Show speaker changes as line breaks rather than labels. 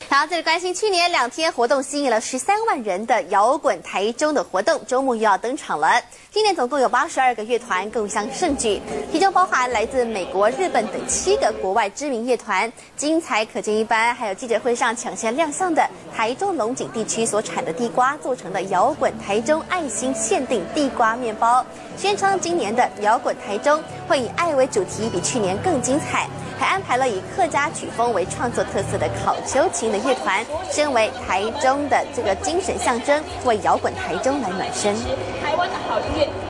好，这里关心去年2天活动吸引了13万人的摇滚台中的活动，周末又要登场了。今年总共有82个乐团共襄盛举，其中包含来自美国、日本等7个国外知名乐团，精彩可见一斑。还有记者会上抢先亮相的台中龙井地区所产的地瓜做成的摇滚台中爱心限定地瓜面包，宣称今年的摇滚台中会以爱为主题，比去年更精彩。还安排了以客家曲风为创作特色的考秋琴的乐团，身为台中的这个精神象征，为摇滚台中来暖身。
台湾的好音乐。